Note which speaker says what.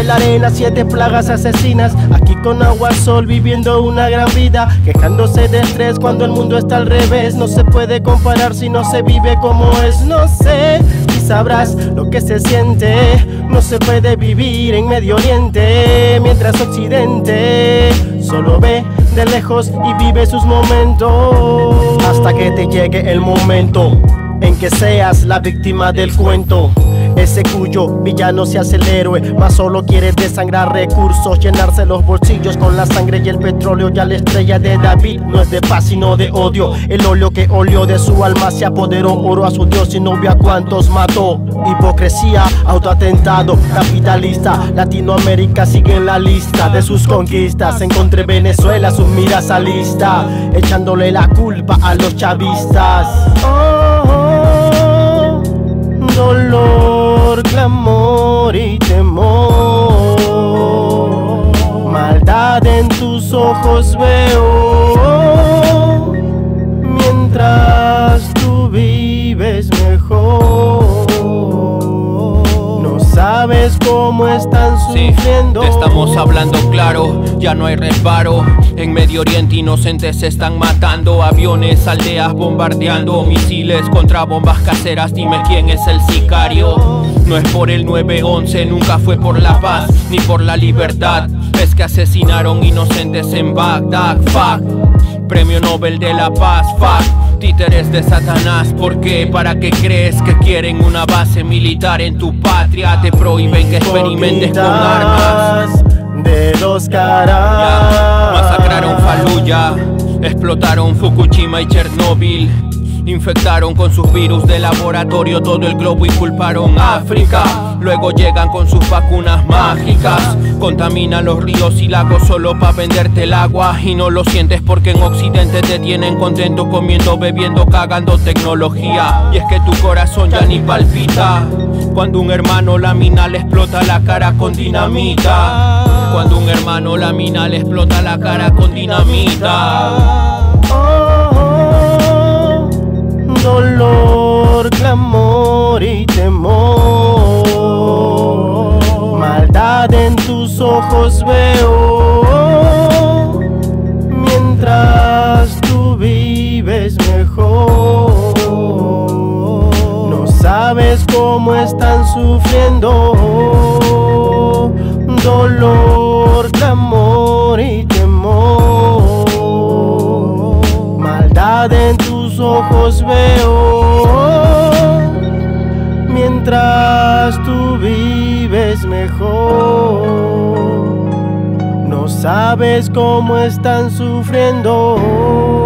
Speaker 1: la arena, 7 plagas asesinas. Aquí con agua sol viviendo una gran vida, quejándose de estrés cuando el mundo está al revés. No se puede comparar si no se vive como es. No sé si sabrás lo que se siente. No se puede vivir en Medio Oriente mientras Occidente solo ve de lejos y vive sus momentos, hasta que te llegue el momento en que seas la víctima del cuento. Ese cuyo villano se hace el héroe, mas solo quiere desangrar recursos, llenarse los bolsillos con la sangre y el petróleo. Ya la estrella de David no es de paz sino de odio. El óleo que olió de su alma se apoderó, oro a su Dios y no vio a cuántos mató. Hipocresía, autoatentado, capitalista. Latinoamérica sigue en la lista de sus conquistas. Encontré Venezuela, sus miras alista, echándole la culpa a los chavistas. Dolor, clamor y temor, maldad en tus ojos veo, mientras tú vives mejor. No sabes cómo están sufriendo.
Speaker 2: Sí, te estamos hablando claro, ya no hay reparo. En Medio Oriente inocentes se están matando, aviones, aldeas bombardeando, misiles contra bombas caseras. Dime quién es el sicario. No es por el 9/11, nunca fue por la paz ni por la libertad. Es que asesinaron inocentes en Bagdad. Fuck, Premio Nobel de la Paz. Fuck, títeres de Satanás. ¿Por qué? ¿Para qué crees que quieren una base militar en tu patria? Te prohíben que experimentes con armas
Speaker 1: de 2 caras.
Speaker 2: Masacraron Fallujah, explotaron Fukushima y Chernobyl, infectaron con sus virus de laboratorio todo el globo y culparon a África. Luego llegan con sus vacunas mágicas, contaminan los ríos y lagos solo pa' venderte el agua. Y no lo sientes porque en Occidente te tienen contento comiendo, bebiendo, cagando tecnología. Y es que tu corazón ya ni palpita cuando un hermano la mina le explota la cara con dinamita. Cuando un hermano la mina le explota la cara con dinamita.
Speaker 1: Dolor, clamor y temor, maldad en tus ojos veo, mientras tú vives mejor. No sabes cómo están sufriendo. Dolor, clamor y temor, maldad en tus ojos veo, mientras tú vives mejor. No sabes cómo están sufriendo.